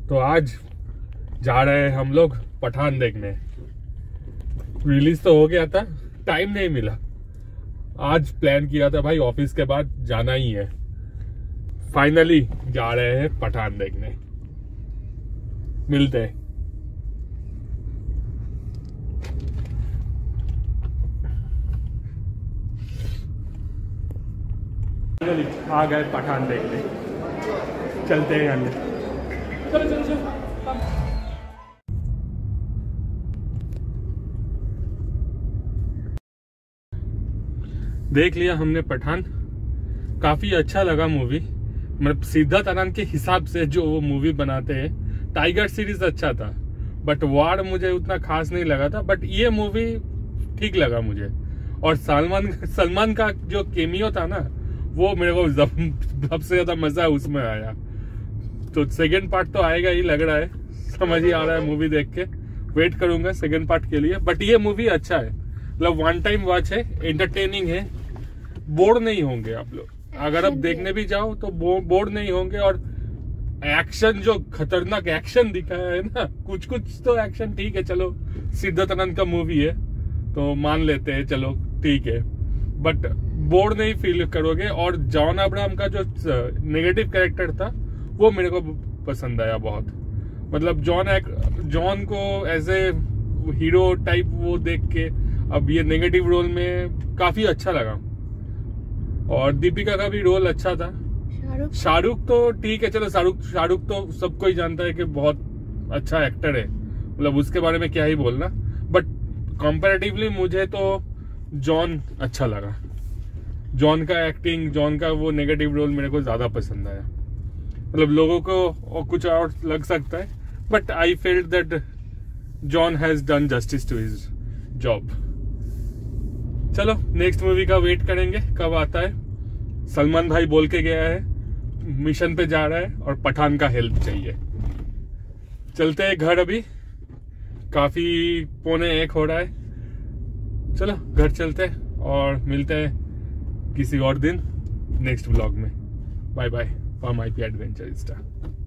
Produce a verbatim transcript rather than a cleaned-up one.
तो आज जा रहे हैं हम लोग पठान देखने। रिलीज तो हो गया था, टाइम नहीं मिला। आज प्लान किया था भाई, ऑफिस के बाद जाना ही है। फाइनली जा रहे हैं पठान देखने। मिलते हैं। फाइनली आ गए पठान देखने। चलते हैं अंदर। चलो चलो चलो। देख लिया हमने पठान, काफी अच्छा लगा मूवी। मतलब सिद्धार्थ आनंद के हिसाब से जो वो मूवी बनाते हैं। टाइगर सीरीज अच्छा था, बट वार मुझे उतना खास नहीं लगा था, बट ये मूवी ठीक लगा मुझे। और सलमान सलमान का जो केमियो था ना, वो मेरे को सबसे ज्यादा मजा उसमें आया। तो सेकेंड पार्ट तो आएगा ही लग रहा है, समझ ही आ रहा है मूवी देख के। वेट करूंगा सेकेंड पार्ट के लिए। बट ये मूवी अच्छा है, मतलब वन टाइम वॉच है, एंटरटेनिंग है, बोर नहीं होंगे आप लोग। अगर आप देखने भी जाओ तो बोर नहीं होंगे। और एक्शन, जो खतरनाक एक्शन दिखाया है ना, कुछ कुछ तो एक्शन ठीक है, चलो सिद्धार्थ आनंद का मूवी है तो मान लेते हैं, चलो ठीक है, बट बोर नहीं फील करोगे। और जॉन अब्राहम का जो नेगेटिव कैरेक्टर था वो मेरे को पसंद आया बहुत। मतलब जॉन जॉन को एज ए हीरो टाइप वो देख के अब ये नेगेटिव रोल में काफी अच्छा लगा। और दीपिका का भी रोल अच्छा था। शाहरुख शाहरुख तो ठीक है, चलो शाहरुख शाहरुख तो सबको ही जानता है कि बहुत अच्छा एक्टर है, मतलब उसके बारे में क्या ही बोलना। बट कंपैरेटिवली मुझे तो जॉन अच्छा लगा। जॉन का एक्टिंग, जॉन का वो नेगेटिव रोल मेरे को ज्यादा पसंद आया। मतलब लोगों को और कुछ और लग सकता है, but I felt that John has done justice to his job. चलो नेक्स्ट मूवी का वेट करेंगे कब आता है। सलमान भाई बोल के गया है मिशन पे जा रहा है और पठान का हेल्प चाहिए। चलते हैं घर, अभी काफी पौने एक हो रहा है। चलो घर चलते हैं और मिलते हैं किसी और दिन नेक्स्ट व्लॉग में। Bye bye from I P adventure star.